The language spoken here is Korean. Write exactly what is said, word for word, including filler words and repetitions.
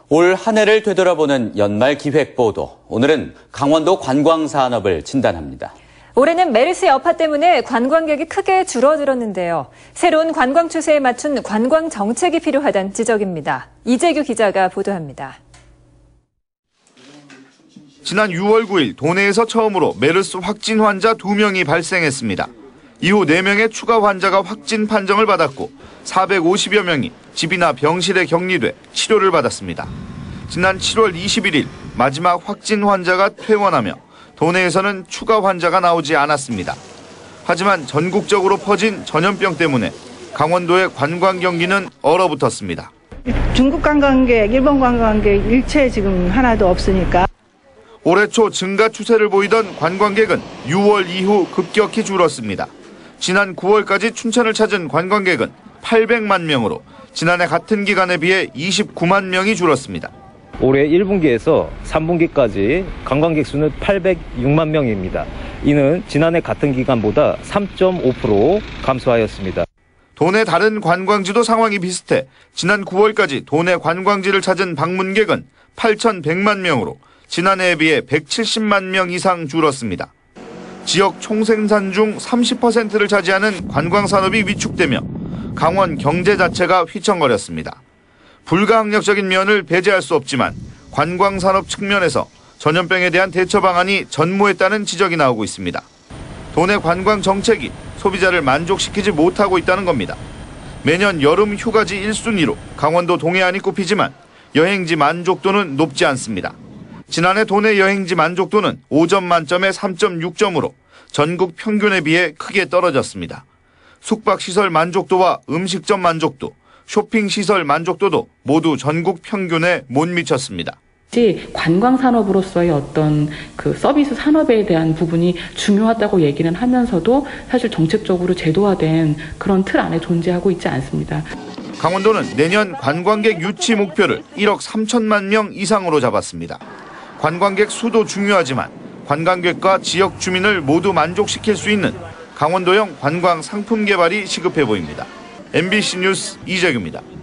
올 한 해를 되돌아보는 연말 기획보도. 오늘은 강원도 관광산업을 진단합니다. 올해는 메르스 여파 때문에 관광객이 크게 줄어들었는데요. 새로운 관광 추세에 맞춘 관광 정책이 필요하다는 지적입니다. 이재규 기자가 보도합니다. 지난 유월 구일 도내에서 처음으로 메르스 확진 환자 두 명이 발생했습니다. 이후 네 명의 추가 환자가 확진 판정을 받았고 사백오십여 명이 집이나 병실에 격리돼 치료를 받았습니다. 지난 칠월 이십일일 마지막 확진 환자가 퇴원하며 도내에서는 추가 환자가 나오지 않았습니다. 하지만 전국적으로 퍼진 전염병 때문에 강원도의 관광 경기는 얼어붙었습니다. 중국 관광객, 일본 관광객 일체 지금 하나도 없으니까. 올해 초 증가 추세를 보이던 관광객은 유월 이후 급격히 줄었습니다. 지난 구월까지 춘천을 찾은 관광객은 팔백만 명으로 지난해 같은 기간에 비해 이십구만 명이 줄었습니다. 올해 일 분기에서 삼 분기까지 관광객 수는 팔백육만 명입니다. 이는 지난해 같은 기간보다 삼 점 오 퍼센트 감소하였습니다. 도내 다른 관광지도 상황이 비슷해 지난 구월까지 도내 관광지를 찾은 방문객은 팔천백만 명으로 지난해에 비해 백칠십만 명 이상 줄었습니다. 지역 총생산 중 삼십 퍼센트를 차지하는 관광산업이 위축되며 강원 경제 자체가 휘청거렸습니다. 불가항력적인 면을 배제할 수 없지만 관광산업 측면에서 전염병에 대한 대처 방안이 전무했다는 지적이 나오고 있습니다. 도내 관광 정책이 소비자를 만족시키지 못하고 있다는 겁니다. 매년 여름 휴가지 일 순위로 강원도 동해안이 꼽히지만 여행지 만족도는 높지 않습니다. 지난해 도내 여행지 만족도는 오 점 만점에 삼 점 육 점으로 전국 평균에 비해 크게 떨어졌습니다. 숙박시설 만족도와 음식점 만족도, 쇼핑시설 만족도도 모두 전국 평균에 못 미쳤습니다. 관광산업으로서의 어떤 그 서비스 산업에 대한 부분이 중요하다고 얘기는 하면서도 사실 정책적으로 제도화된 그런 틀 안에 존재하고 있지 않습니다. 강원도는 내년 관광객 유치 목표를 일억 삼천만 명 이상으로 잡았습니다. 관광객 수도 중요하지만 관광객과 지역 주민을 모두 만족시킬 수 있는 강원도형 관광 상품 개발이 시급해 보입니다. 엠비씨 뉴스 이재규입니다.